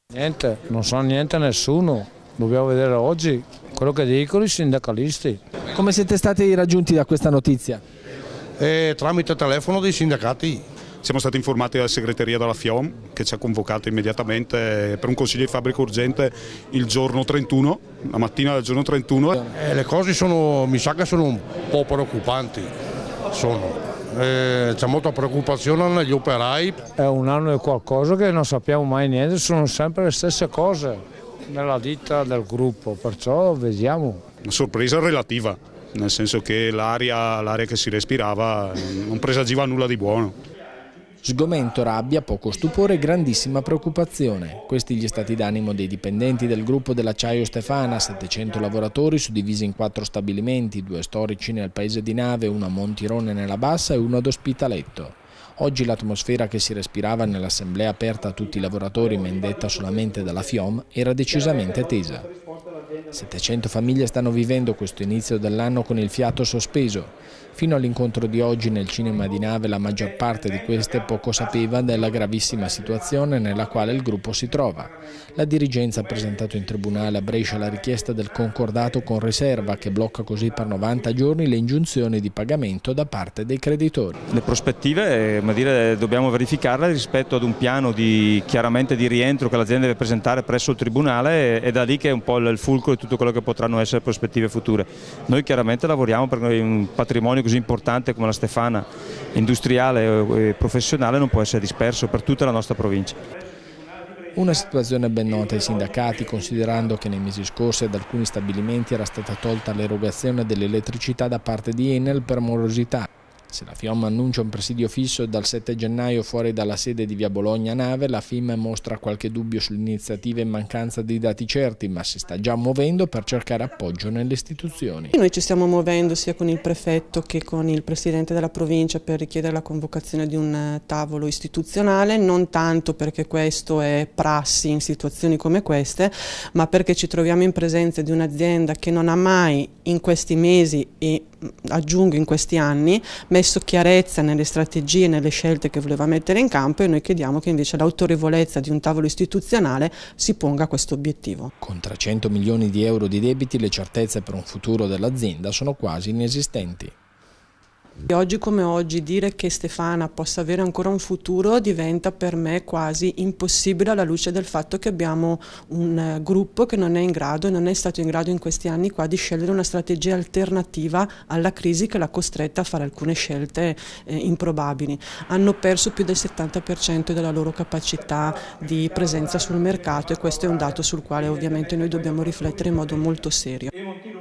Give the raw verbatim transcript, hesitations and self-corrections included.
Niente, non sa niente nessuno, dobbiamo vedere oggi quello che dicono i sindacalisti. Come siete stati raggiunti da questa notizia? E tramite telefono dei sindacati. Siamo stati informati dalla segreteria della FIOM che ci ha convocato immediatamente per un consiglio di fabbrica urgente il giorno trentuno, la mattina del giorno trentuno. E le cose sono, mi sa che sono un po' preoccupanti, sono. Eh, c'è molta preoccupazione negli operai. È un anno e qualcosa che non sappiamo mai niente, sono sempre le stesse cose nella ditta del gruppo, perciò vediamo. Una sorpresa relativa, nel senso che l'aria, l'aria che si respirava non presagiva nulla di buono. Sgomento, rabbia, poco stupore e grandissima preoccupazione. Questi gli stati d'animo dei dipendenti del gruppo dell'Acciaio Stefana, settecento lavoratori suddivisi in quattro stabilimenti, due storici nel paese di Nave, uno a Montirone nella Bassa e uno ad Ospitaletto. Oggi l'atmosfera che si respirava nell'assemblea aperta a tutti i lavoratori ma indetta solamente dalla FIOM era decisamente tesa. settecento famiglie stanno vivendo questo inizio dell'anno con il fiato sospeso. Fino all'incontro di oggi nel cinema di Nave la maggior parte di queste poco sapeva della gravissima situazione nella quale il gruppo si trova. La dirigenza ha presentato in tribunale a Brescia la richiesta del concordato con riserva che blocca così per novanta giorni le ingiunzioni di pagamento da parte dei creditori. Le prospettive come dire, dobbiamo verificarle rispetto ad un piano di, chiaramente di rientro che l'azienda deve presentare presso il tribunale, e da lì che è un po' il fulcro di tutto quello che potranno essere prospettive future. Noi chiaramente lavoriamo per un patrimonio così importante come la Stefana, industriale e professionale, non può essere disperso per tutta la nostra provincia. Una situazione ben nota ai sindacati, considerando che nei mesi scorsi ad alcuni stabilimenti era stata tolta l'erogazione dell'elettricità da parte di Enel per morosità. Se la FIOM annuncia un presidio fisso dal sette gennaio fuori dalla sede di via Bologna Nave, la F I M mostra qualche dubbio sull'iniziativa in mancanza di dati certi, ma si sta già muovendo per cercare appoggio nelle istituzioni. Noi ci stiamo muovendo sia con il prefetto che con il presidente della provincia per richiedere la convocazione di un tavolo istituzionale, non tanto perché questo è prassi in situazioni come queste, ma perché ci troviamo in presenza di un'azienda che non ha mai in questi mesi e aggiungo in questi anni messo chiarezza nelle strategie e nelle scelte che voleva mettere in campo, e noi chiediamo che invece l'autorevolezza di un tavolo istituzionale si ponga questo obiettivo. Con trecento milioni di euro di debiti le certezze per un futuro dell'azienda sono quasi inesistenti. Oggi come oggi dire che Stefana possa avere ancora un futuro diventa per me quasi impossibile alla luce del fatto che abbiamo un gruppo che non è in grado e non è stato in grado in questi anni qua di scegliere una strategia alternativa alla crisi che l'ha costretta a fare alcune scelte eh, improbabili. Hanno perso più del settanta per cento della loro capacità di presenza sul mercato, e questo è un dato sul quale ovviamente noi dobbiamo riflettere in modo molto serio.